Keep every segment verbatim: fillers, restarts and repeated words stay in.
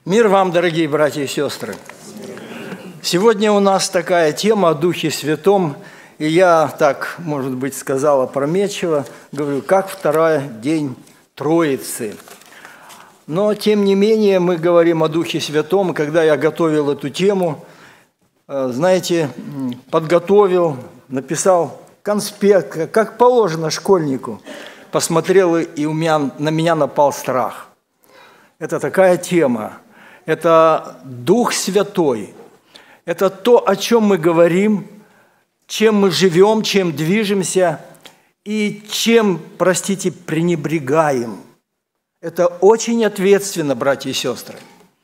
Мир вам, дорогие братья и сестры! Сегодня у нас такая тема о Духе Святом, и я так, может быть, сказал опрометчиво, говорю, как второй день Троицы. Но, тем не менее, мы говорим о Духе Святом, и когда я готовил эту тему, знаете, подготовил, написал конспект, как положено школьнику, посмотрел, и у меня, на меня напал страх. Это такая тема. Это Дух Святой. Это то, о чем мы говорим, чем мы живем, чем движемся и чем, простите, пренебрегаем. Это очень ответственно, братья и сестры.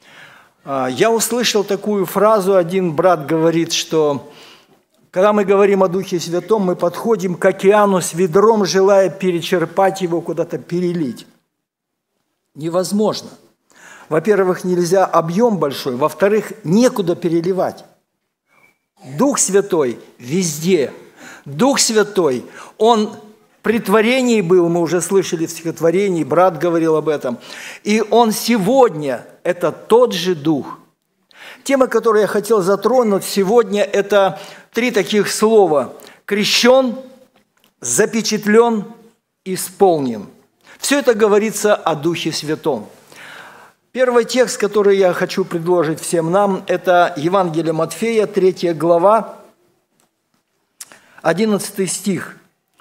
Я услышал такую фразу, один брат говорит, что когда мы говорим о Духе Святом, мы подходим к океану с ведром, желая перечерпать его, куда-то перелить. Невозможно. Во-первых, нельзя объем большой, во-вторых, некуда переливать. Дух Святой везде. Дух Святой, Он при творении был, мы уже слышали в стихотворении, брат говорил об этом, и Он сегодня – это тот же Дух. Тема, которую я хотел затронуть сегодня, это три таких слова – крещен, запечатлен, исполнен. Все это говорится о Духе Святом. Первый текст, который я хочу предложить всем нам, это Евангелие Матфея, третья глава, одиннадцатый стих.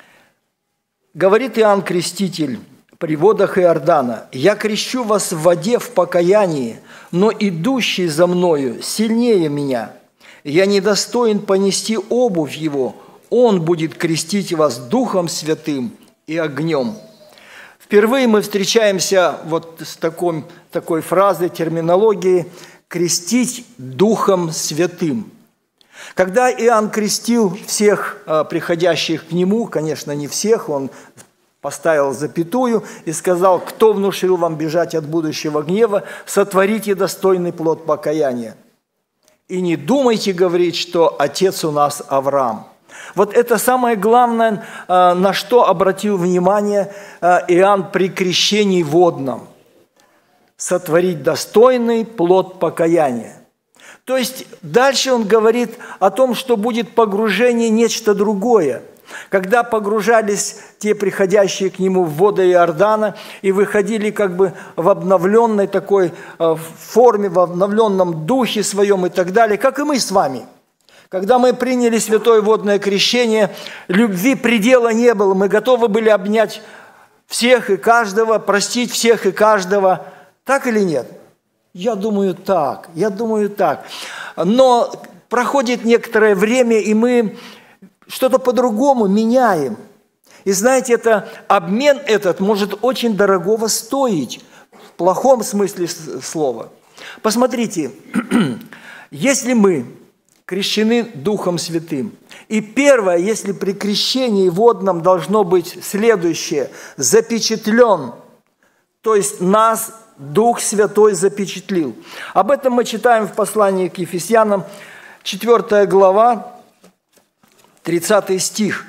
Говорит Иоанн Креститель при водах Иордана: «Я крещу вас в воде в покаянии, но идущий за мною сильнее меня. Я недостоин понести обувь его, он будет крестить вас Духом Святым и огнем». Впервые мы встречаемся вот с такой, такой фразой, терминологией «крестить Духом Святым». Когда Иоанн крестил всех приходящих к нему, конечно, не всех, он поставил запятую и сказал: «Кто внушил вам бежать от будущего гнева, сотворите достойный плод покаяния. И не думайте говорить, что отец у нас Авраам». Вот это самое главное, на что обратил внимание Иоанн при крещении водном. Сотворить достойный плод покаяния. То есть дальше он говорит о том, что будет погружение нечто другое. Когда погружались те, приходящие к нему в воды Иордана, и выходили как бы в обновленной такой форме, в обновленном духе своем и так далее, как и мы с вами. Когда мы приняли святое водное крещение, любви предела не было. Мы готовы были обнять всех и каждого, простить всех и каждого. Так или нет? Я думаю, так. Я думаю, так. Но проходит некоторое время, и мы что-то по-другому меняем. И знаете, это, обмен этот может очень дорогого стоить, в плохом смысле слова. Посмотрите, если мы крещены Духом Святым. И первое, если при крещении водном должно быть следующее: запечатлен, то есть нас Дух Святой запечатлил. Об этом мы читаем в послании к Ефесянам, четвёртая глава, тридцатый стих.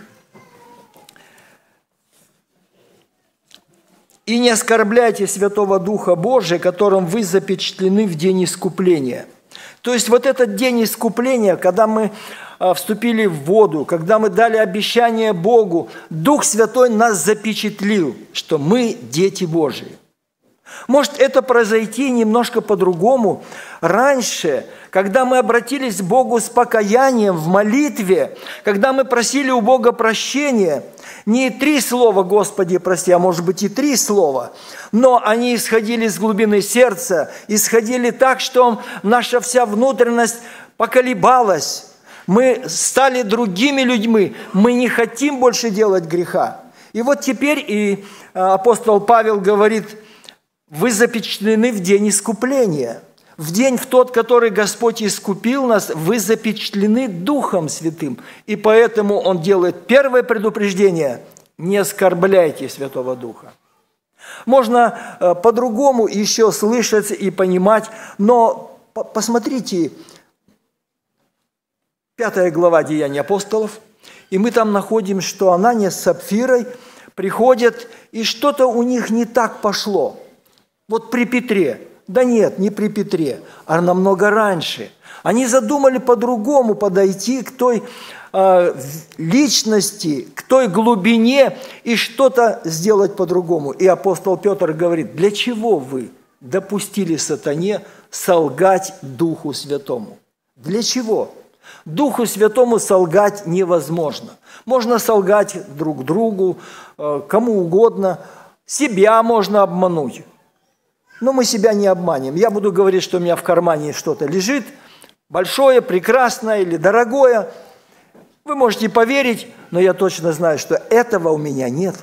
«И не оскорбляйте Святого Духа Божия, которым вы запечатлены в день искупления». То есть вот этот день искупления, когда мы вступили в воду, когда мы дали обещание Богу, Дух Святой нас запечатлил, что мы дети Божии. Может это произойти немножко по-другому. Раньше, когда мы обратились к Богу с покаянием в молитве, когда мы просили у Бога прощения, не три слова «Господи, прости», а может быть и три слова, но они исходили из глубины сердца, исходили так, что наша вся внутренность поколебалась. Мы стали другими людьми, мы не хотим больше делать греха. И вот теперь и апостол Павел говорит: вы запечатлены в день искупления. В день, в тот, который Господь искупил нас, вы запечатлены Духом Святым. И поэтому Он делает первое предупреждение: не оскорбляйте Святого Духа. Можно э, по-другому еще слышать и понимать, но по- посмотрите, пятая глава Деяний апостолов, и мы там находим, что Анания с Сапфирой приходят, и что-то у них не так пошло. Вот при Петре. Да нет, не при Петре, а намного раньше. Они задумали по-другому подойти к той э, личности, к той глубине и что-то сделать по-другому. И апостол Петр говорит: для чего вы допустили сатане солгать Духу Святому? Для чего? Духу Святому солгать невозможно. Можно солгать друг другу, кому угодно, себя можно обмануть. Но мы себя не обманем. Я буду говорить, что у меня в кармане что-то лежит, большое, прекрасное или дорогое. Вы можете поверить, но я точно знаю, что этого у меня нет.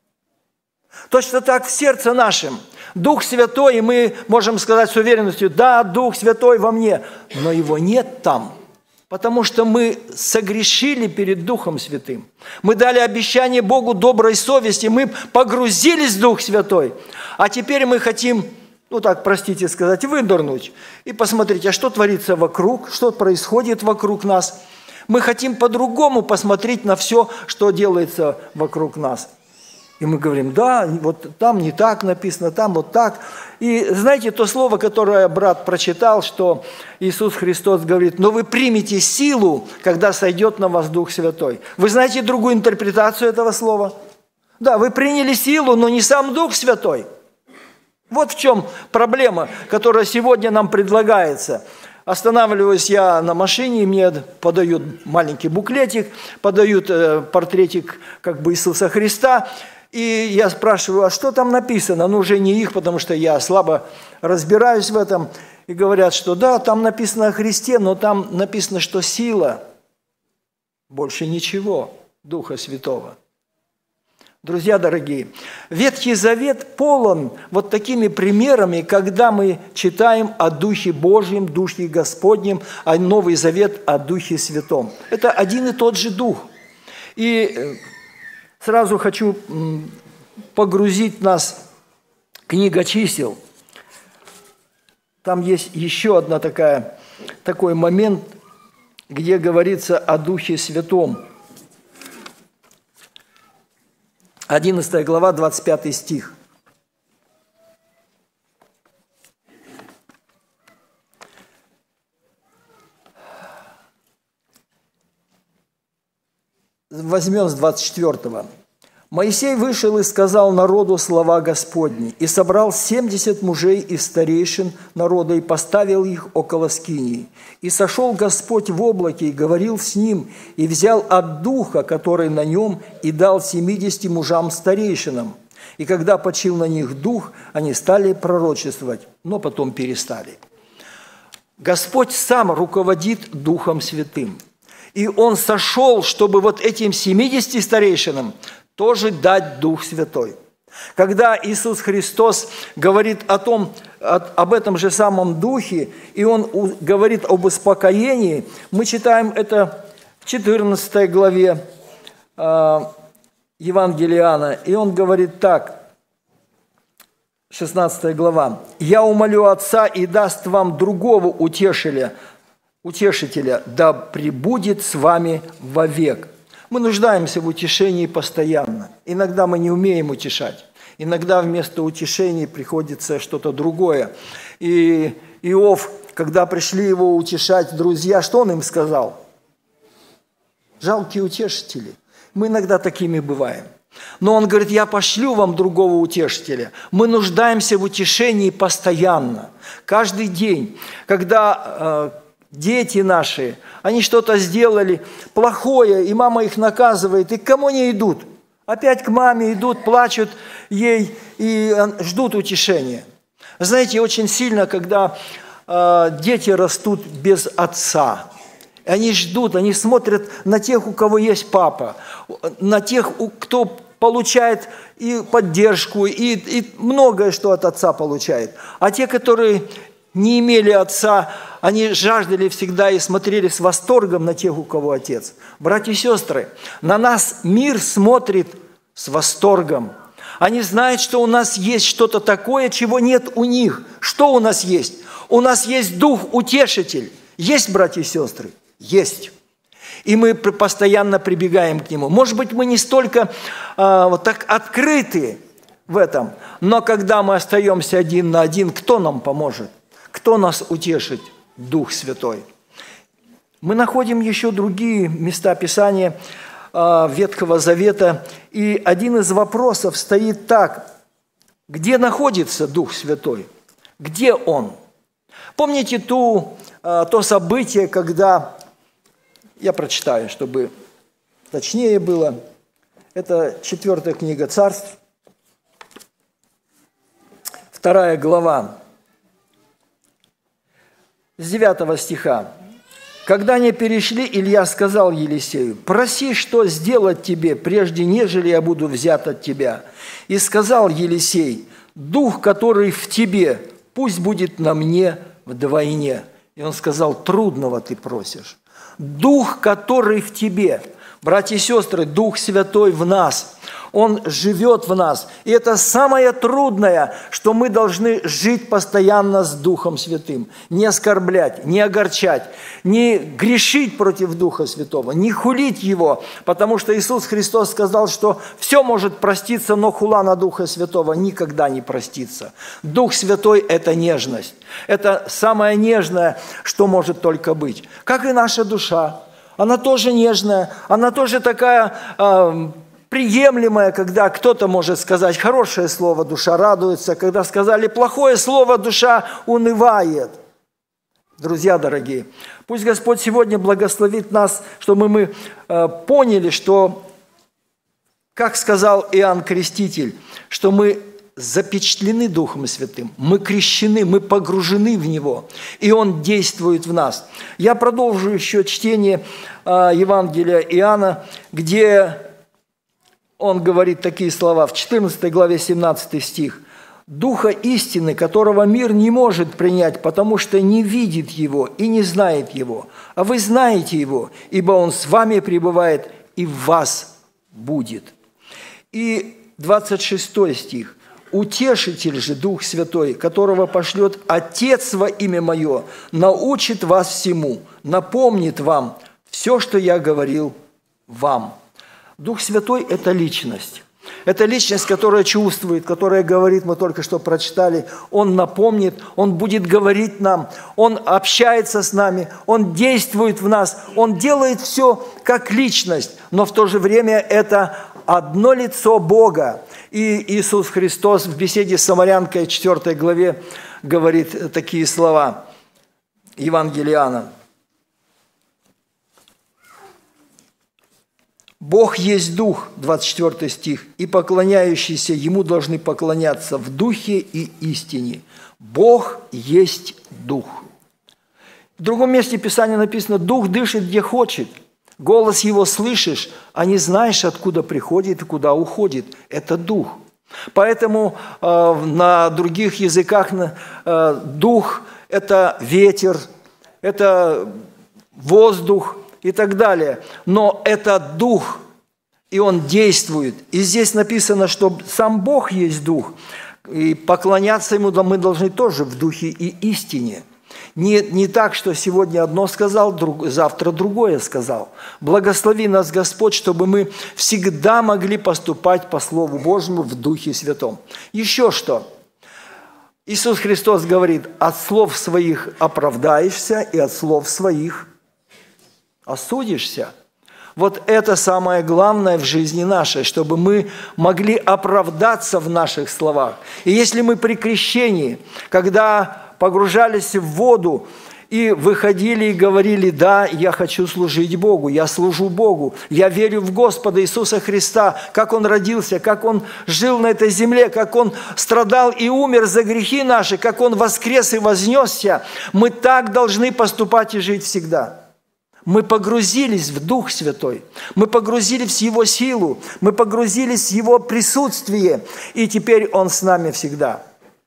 Точно так в сердце нашем. Дух Святой, и мы можем сказать с уверенностью: да, Дух Святой во мне, но его нет там. Потому что мы согрешили перед Духом Святым. Мы дали обещание Богу доброй совести, мы погрузились в Дух Святой. А теперь мы хотим, ну так, простите сказать, вынырнуть и посмотреть, а что творится вокруг, что происходит вокруг нас. Мы хотим по-другому посмотреть на все, что делается вокруг нас. И мы говорим: да, вот там не так написано, там вот так. И знаете, то слово, которое брат прочитал, что Иисус Христос говорит: но вы примете силу, когда сойдет на вас Дух Святой. Вы знаете другую интерпретацию этого слова? Да, вы приняли силу, но не сам Дух Святой. Вот в чем проблема, которая сегодня нам предлагается. Останавливаюсь я на машине, и мне подают маленький буклетик, подают портретик как бы Иисуса Христа. И я спрашиваю: а что там написано? Ну, уже не их, потому что я слабо разбираюсь в этом. И говорят, что да, там написано о Христе, но там написано, что сила, больше ничего, Духа Святого. Друзья дорогие, Ветхий Завет полон вот такими примерами, когда мы читаем о Духе Божьем, Духе Господнем, а Новый Завет о Духе Святом. Это один и тот же Дух. И сразу хочу погрузить нас в Книга Чисел. Там есть еще одна такая, такой момент, где говорится о Духе Святом. одиннадцатая глава, двадцать пятый стих. Возьмем с двадцать четвёртого. «Моисей вышел и сказал народу слова Господни, и собрал семьдесят мужей из старейшин народа, и поставил их около скинии. И сошел Господь в облаке, и говорил с ним, и взял от духа, который на нем, и дал семидесяти мужам старейшинам. И когда почил на них дух, они стали пророчествовать, но потом перестали». Господь сам руководит Духом Святым. И Он сошел, чтобы вот этим семидесяти старейшинам тоже дать Дух Святой. Когда Иисус Христос говорит о том, об этом же самом Духе, и Он говорит об успокоении, мы читаем это в четырнадцатой главе Евангелия Иоанна, и Он говорит так, шестнадцатая глава: «Я умолю Отца и даст вам другого утешителя, утешителя, да пребудет с вами вовек». Мы нуждаемся в утешении постоянно. Иногда мы не умеем утешать. Иногда вместо утешения приходится что-то другое. И Иов, когда пришли его утешать друзья, что он им сказал? Жалкие утешители. Мы иногда такими бываем. Но он говорит: я пошлю вам другого утешителя. Мы нуждаемся в утешении постоянно. Каждый день, когда дети наши, они что-то сделали плохое, и мама их наказывает, и к кому они идут? Опять к маме идут, плачут ей и ждут утешения. Знаете, очень сильно, когда э, дети растут без отца, они ждут, они смотрят на тех, у кого есть папа, на тех, кто получает и поддержку, и, и многое, что от отца получает. А те, которые не имели отца, они жаждали всегда и смотрели с восторгом на тех, у кого отец. Братья и сестры, на нас мир смотрит с восторгом. Они знают, что у нас есть что-то такое, чего нет у них. Что у нас есть? У нас есть Дух-Утешитель. Есть, братья и сестры? Есть. И мы постоянно прибегаем к Нему. Может быть, мы не столько э, вот так открыты в этом. Но когда мы остаемся один на один, кто нам поможет? Кто нас утешит? Дух Святой. Мы находим еще другие места Писания э, Ветхого Завета, и один из вопросов стоит так: где находится Дух Святой? Где Он? Помните ту, э, то событие, когда, я прочитаю, чтобы точнее было, это четвертая книга Царств, вторая глава, с девятого стиха. «Когда они перешли, Илья сказал Елисею: проси, что сделать тебе, прежде нежели я буду взят от тебя. И сказал Елисей: дух, который в тебе, пусть будет на мне вдвойне». И он сказал: трудного ты просишь. Дух, который в тебе. Братья и сестры, Дух Святой в нас. Он живет в нас. И это самое трудное, что мы должны жить постоянно с Духом Святым. Не оскорблять, не огорчать, не грешить против Духа Святого, не хулить Его. Потому что Иисус Христос сказал, что все может проститься, но хула на Духа Святого никогда не простится. Дух Святой – это нежность. Это самое нежное, что может только быть. Как и наша душа. Она тоже нежная, она тоже такая э, приемлемая, когда кто-то может сказать хорошее слово, душа радуется, когда сказали плохое слово, душа унывает. Друзья дорогие, пусть Господь сегодня благословит нас, чтобы мы э, поняли, что, как сказал Иоанн Креститель, что мы запечатлены Духом Святым, мы крещены, мы погружены в Него, и Он действует в нас. Я продолжу еще чтение э, Евангелия Иоанна, где он говорит такие слова в четырнадцатой главе, семнадцатый стих. «Духа истины, которого мир не может принять, потому что не видит Его и не знает Его, а вы знаете Его, ибо Он с вами пребывает и в вас будет». И двадцать шестой стих. «Утешитель же, Дух Святой, которого пошлет Отец во имя Мое, научит вас всему, напомнит вам все, что я говорил вам». Дух Святой – это личность. Это личность, которая чувствует, которая говорит, мы только что прочитали, Он напомнит, Он будет говорить нам, Он общается с нами, Он действует в нас, Он делает все как личность, но в то же время это одно лицо Бога. И Иисус Христос в беседе с самарянкой, четвёртой главе, говорит такие слова, Евангелия Иоанна. «Бог есть Дух», двадцать четвёртый стих, «и поклоняющиеся Ему должны поклоняться в Духе и истине. Бог есть Дух». В другом месте Писания написано: «Дух дышит, где хочет. Голос Его слышишь, а не знаешь, откуда приходит и куда уходит». Это Дух. Поэтому э, на других языках э, Дух – это ветер, это воздух и так далее. Но это Дух, и Он действует. И здесь написано, что сам Бог есть Дух, и поклоняться Ему мы должны тоже в Духе и истине. Не, не так, что сегодня одно сказал, друг, завтра другое сказал. Благослови нас, Господь, чтобы мы всегда могли поступать по Слову Божьему в Духе Святом. Еще что? Иисус Христос говорит: от слов своих оправдаешься, и от слов своих осудишься. Вот это самое главное в жизни нашей, чтобы мы могли оправдаться в наших словах. И если мы при крещении, когда погружались в воду и выходили и говорили: да, я хочу служить Богу, я служу Богу, я верю в Господа Иисуса Христа, как Он родился, как Он жил на этой земле, как Он страдал и умер за грехи наши, как Он воскрес и вознесся, мы так должны поступать и жить всегда. Мы погрузились в Дух Святой, мы погрузились в Его силу, мы погрузились в Его присутствие, и теперь Он с нами всегда.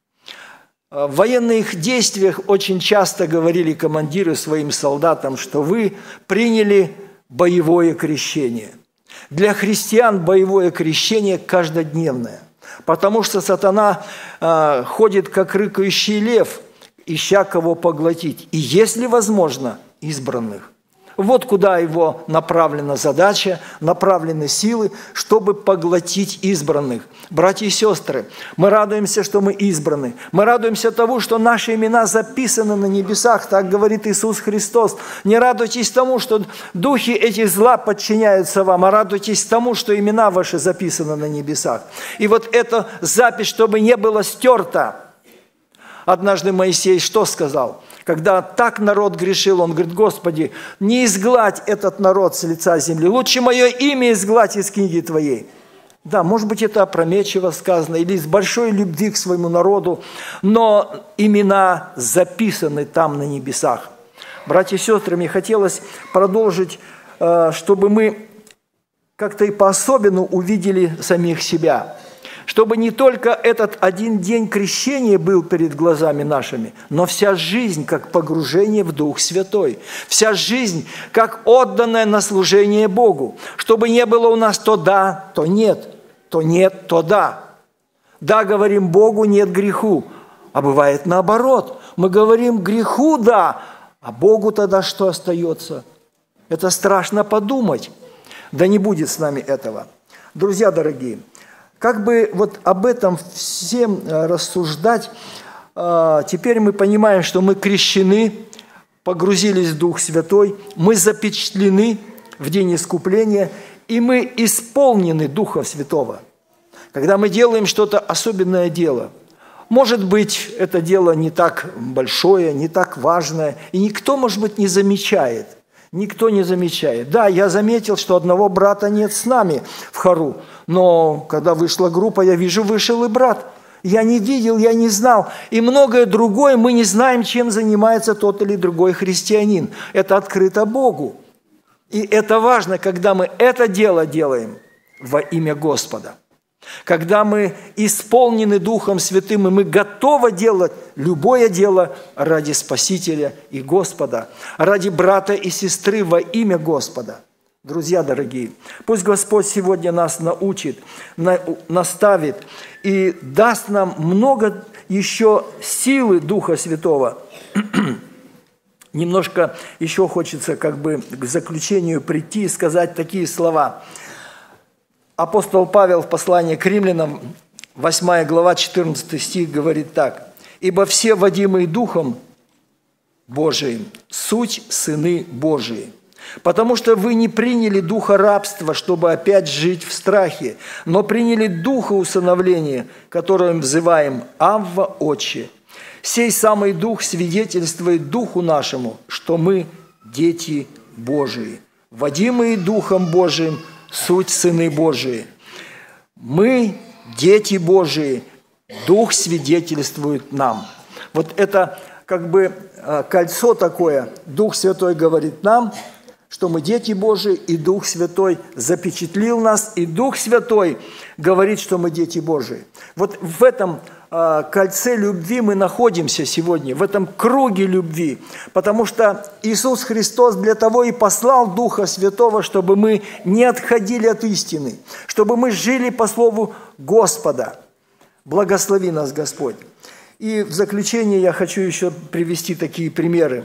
В военных действиях очень часто говорили командиры своим солдатам, что вы приняли боевое крещение. Для христиан боевое крещение каждодневное, потому что сатана э, ходит, как рыкающий лев, ища кого поглотить, и, если возможно, избранных. Вот куда его направлена задача, направлены силы, чтобы поглотить избранных. Братья и сестры, мы радуемся, что мы избраны. Мы радуемся тому, что наши имена записаны на небесах, так говорит Иисус Христос. Не радуйтесь тому, что духи эти зла подчиняются вам, а радуйтесь тому, что имена ваши записаны на небесах. И вот эта запись, чтобы не было стерта. Однажды Моисей что сказал? Когда так народ грешил, он говорит: Господи, не изгладь этот народ с лица земли, лучше мое имя изгладь из книги Твоей. Да, может быть, это опрометчиво сказано, или из большой любви к своему народу, но имена записаны там на небесах. Братья и сестры, мне хотелось продолжить, чтобы мы как-то и по-особенному увидели самих себя. Чтобы не только этот один день крещения был перед глазами нашими, но вся жизнь как погружение в Дух Святой, вся жизнь как отданная на служение Богу, чтобы не было у нас то да, то нет, то нет, то да. Да, говорим Богу, нет греху, а бывает наоборот. Мы говорим греху да, а Богу тогда что остается? Это страшно подумать. Да не будет с нами этого. Друзья дорогие, как бы вот об этом всем рассуждать, теперь мы понимаем, что мы крещены, погрузились в Дух Святой, мы запечатлены в день искупления, и мы исполнены Духа Святого. Когда мы делаем что-то особенное дело, может быть, это дело не так большое, не так важное, и никто, может быть, не замечает. Никто не замечает. Да, я заметил, что одного брата нет с нами в хору, но когда вышла группа, я вижу, вышел и брат. Я не видел, я не знал. И многое другое мы не знаем, чем занимается тот или другой христианин. Это открыто Богу. И это важно, когда мы это дело делаем во имя Господа. Когда мы исполнены Духом Святым, и мы готовы делать любое дело ради Спасителя и Господа, ради брата и сестры во имя Господа. Друзья дорогие, пусть Господь сегодня нас научит, наставит и даст нам много еще силы Духа Святого. Немножко еще хочется как бы к заключению прийти и сказать такие слова. Апостол Павел в послании к римлянам, восьмая глава, четырнадцатый стих, говорит так: «Ибо все, водимые Духом Божиим, суть сыны Божии. Потому что вы не приняли духа рабства, чтобы опять жить в страхе, но приняли духа усыновления, которым взываем Авва, Отче. Сей самый Дух свидетельствует Духу нашему, что мы дети Божии, водимые Духом Божиим, суть сыны Божии». Мы дети Божии, Дух свидетельствует нам. Вот это как бы кольцо такое. Дух Святой говорит нам, что мы дети Божии, и Дух Святой запечатлил нас, и Дух Святой говорит, что мы дети Божии. Вот в этом кольце любви мы находимся сегодня, в этом круге любви, потому что Иисус Христос для того и послал Духа Святого, чтобы мы не отходили от истины, чтобы мы жили по слову Господа. Благослови нас, Господь. И в заключение я хочу еще привести такие примеры.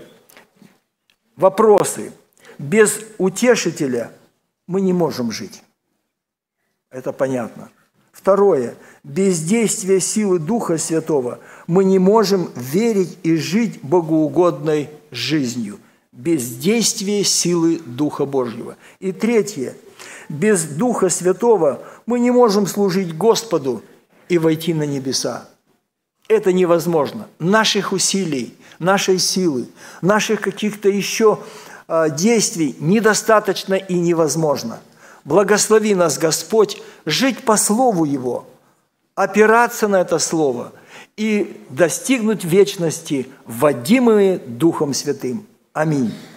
Вопросы. Без утешителя мы не можем жить. Это понятно. Второе. Без действия силы Духа Святого мы не можем верить и жить богоугодной жизнью. Без действия силы Духа Божьего. И третье. Без Духа Святого мы не можем служить Господу и войти на небеса. Это невозможно. Наших усилий, нашей силы, наших каких-то еще действий недостаточно и невозможно. Благослови нас, Господь, жить по Слову Его, опираться на это Слово и достигнуть вечности, водимые Духом Святым. Аминь.